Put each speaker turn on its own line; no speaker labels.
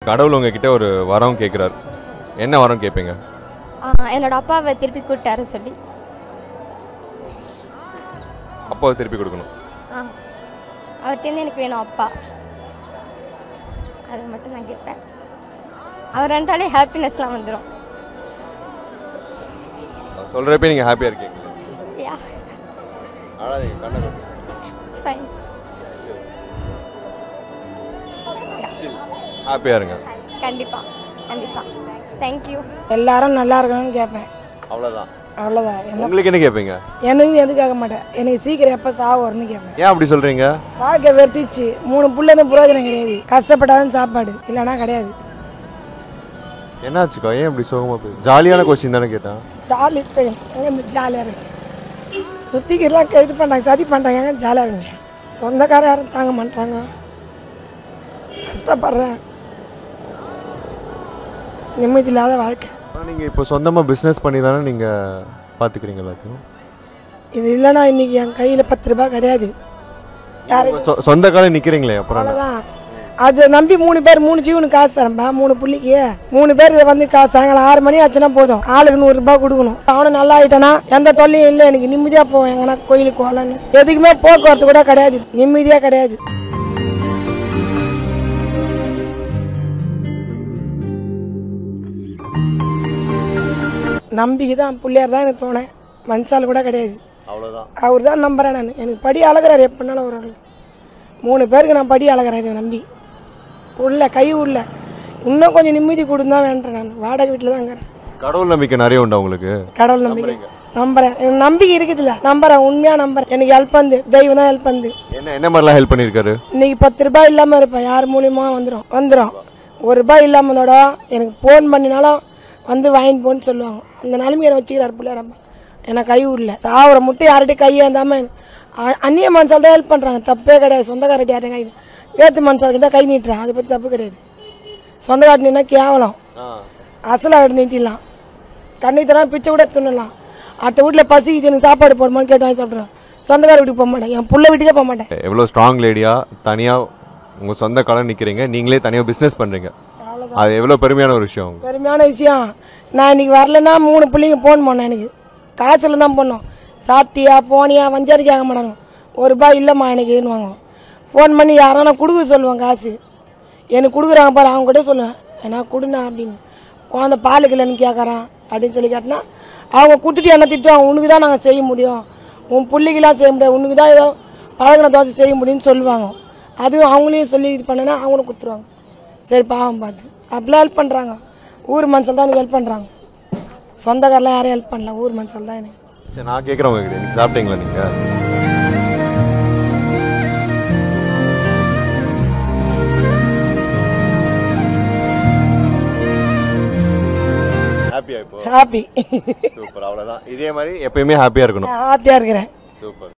கடவுள் உங்ககிட்ட ஒரு வரம் கேட்குறாரு, என்ன வரம் கேட்பீங்க?
என்னோட அப்பாவை திருப்பி கூப்பிட்டாரு சொல்லி.
அப்பாவை திருப்பி கொடுக்கணும்.
அவர்கிட்ட எனக்கு வேணும் அப்பா, அது மட்டும் நான் கேட்பேன். அவர் ரெண்டாலே ஹாப்பினஸ்லாம் வந்துடும்.
சொல்கிறப்ப நீங்கள் ஹாப்பியாக இருக்கீங்க?
யா,
அழாதீங்க, கண்ணை
ஃபைன்,
ஹாப்பியாக இருங்க.
கண்டிப்பாக கண்டிப்பாக. தேங்க்யூ.
எல்லாரும் நல்லா இருக்கணும்னு கேட்பேன்,
அவ்வளோதான்.
அவ்வளோதான்.
உங்களுக்கு என்ன கேட்பீங்க?
எனக்கு எதுவும் கேட்க மாட்டேன், எனக்கு சீக்கிரம் எப்போ சாவு வரும்னு கேட்பேன்.
ஏன் அப்படி சொல்கிறீங்க?
வாழ்க்கை வெறுத்துச்சு, 3 புள்ள எதுவும் பிரயோஜனம் கிடையாது, கஷ்டப்பட்டாலும் சாப்பாடு இல்லைன்னா கிடையாது.
என்னாச்சுக்கா, ஏன் இப்படி சோகமாக போய்? ஜாலியான கொஸ்டின் தானே கேட்டேன்.
ஜாலி எங்கே ஜாலியாக இருக்கு, சுற்றிக்கிறலாம் இது பண்ணுறாங்க, சதி பண்ணுறாங்க, எங்கே ஜாலியாக இருக்குங்க. சொந்தக்கார யாரும் தாங்க மாட்டாங்க, கஷ்டப்படுறேன், நிம்மதி இல்லாத வாழ்க்கை.
நீங்கள் இப்போ சொந்தமாக பிஸ்னஸ் பண்ணி தானே நீங்கள் பார்த்துக்கிறீங்க எல்லாத்தையும்?
இது இல்லைன்னா இன்றைக்கி என் கையில் 10 ரூபாய் கிடையாது. யாரும்
சொந்த காலம் நிற்கிறீங்களே அப்புறம்?
அவ்வளோதான். அதை நம்பி 3 பேர் 3 ஜீவனுக்கு காசு தரம்பா, 3 புள்ளிக்கு 3 பேர் வந்து காசு சாயங்காலம் 6 மணி ஆச்சுன்னா போதும், ஆளுக்கு 100 ரூபாய் கொடுக்கணும். அவனை நல்லா ஆகிட்டானா எந்த தொல்லையும் இல்லை, எனக்கு நிம்மதியாக போவேன். எங்கன்னா கோயிலுக்கு போகலான்னு எதுக்குமே போக்குவரத்து கூட கிடையாது, நிம்மதியாக கிடையாது. நம்பிக்கை தான், பிள்ளையார் தான் எனக்கு தோணேன், மனுஷால் கூட கிடையாது.
அவ்வளோதான்.
அவர் தான் நம்புறேன் நான். எனக்கு படி அழகிறார், எப்படினாலும் ஒரு 3 பேருக்கு நான் படி அழகிறேன் இதை நம்பி. உள்ள கை உள்ள இன்னும் கொஞ்சம் நிம்மதி கொடுந்தா வேண்டேன். நான் வாடகை வீட்டில் தான் இருக்கிறேன்.
கடவுள் நம்பிக்கை நிறைய உண்டா உங்களுக்கு?
கடவுள் நம்பிக்கை நம்புறேன், எனக்கு நம்பிக்கை இருக்குதுல்ல, நம்புறேன், உண்மையாக நம்புறேன். எனக்கு ஹெல்ப் வந்து தெய்வம் தான் ஹெல்ப் வந்து.
என்ன மாதிரிலாம் ஹெல்ப் பண்ணியிருக்காரு?
இன்னைக்கு 10 ரூபாய் இல்லாமல் இருப்பேன், யார் மூலியமாக வந்துடும் 1 ரூபாய் இல்லாமலோட எனக்கு ஃபோன் பண்ணினாலும் வந்து வாங்கிட்டு போன்னு சொல்லுவாங்க. அந்த நிலைமையை வச்சுக்கிறார் பிள்ளையார் அம்மா. எனக்கு கை விடல, சாவரை மட்டும் யார்கிட்டையும் கையேந்தாமல் அந்நிய மனுஷால் தான் ஹெல்ப் பண்ணுறாங்க, தப்பே கிடையாது. சொந்தக்காரட்டி யார்ட்டையும் கை, வேற்று மனுஷால்கிட்ட கை நீட்டுறான், அதை பற்றி தப்பு கிடையாது. சொந்தக்காரட்டினா கேவலம், அசலாக நீட்டிடலாம், தண்ணி தரலாம், பிச்சை கூட தின்னலாம். அடுத்த வீட்டில் பசிக்குது எனக்கு சாப்பாடு போடுமான்னு கேட்டு வாங்கி சாப்பிட்றேன். சொந்தக்கார வீட்டுக்கு போக மாட்டேன், என் பிள்ளை வீட்டுக்கே போக மாட்டேன்.
எவ்வளோ ஸ்ட்ராங் லேடியாக தனியாக உங்கள் சொந்த காலம் நிற்கிறீங்க, நீங்களே தனியாக பிஸ்னஸ் பண்ணுறீங்க, அது எவ்வளோ பெருமையான ஒரு விஷயம்.
பெருமையான விஷயம். நான் இன்னைக்கு வரலன்னா 3 பிள்ளைங்க ஃபோன் பண்ணேன், எனக்கு காசில் தான் பண்ணோம். சாப்பிட்டியா போனியா வஞ்சாரி கேட்க மாட்டாங்க, 1 ரூபாய் இல்லைம்மா எனக்குன்னு வாங்க. ஃபோன் பண்ணி யாரானா கொடுக்க சொல்லுவேன் காசு, எனக்கு கொடுக்குறாங்க பாரு, அவங்க கூட சொல்லுவேன் ஏன்னா கொடுண்ணா அப்படின்னு. குழந்த பாலுக்கு இல்லைன்னு கேட்குறான் அப்படின்னு சொல்லி கேட்டினா அவங்க கொடுத்துட்டு என்ன திட்டுவாங்க, உனக்கு தான் நாங்கள் செய்ய முடியும், உன் பிள்ளைக்கெல்லாம் செய்ய முடியாது, உனக்கு தான் ஏதோ பழகின தோசை செய்ய முடியும்னு சொல்லுவாங்க. அதுவும் அவங்களையும் சொல்லி இது பண்ணனா அவங்களும் கொடுத்துருவாங்க. சரி பாவம் பார்த்து அப்படிலாம் ஹெல்ப் பண்ணுறாங்க. ஊர் மனுஷன் தான் எனக்கு ஹெல்ப் பண்ணுறாங்க, சொந்தக்காரெலாம் யாரையும் ஹெல்ப் பண்ணல, ஊர் மனுஷன் தான் எனக்கு.
சரி, நான் கேட்குறேன் உங்ககிட்ட, நீங்கள் சாப்பிட்டீங்களா? நீங்கள் ஹாப்பியா? இப்போ
ஹாப்பி.
சூப்பர், அவ்வளோதான். இதே மாதிரி எப்பயுமே ஹாப்பியாக இருக்கணும்.
ஹாப்பியாக இருக்கிறேன்.
சூப்பர்.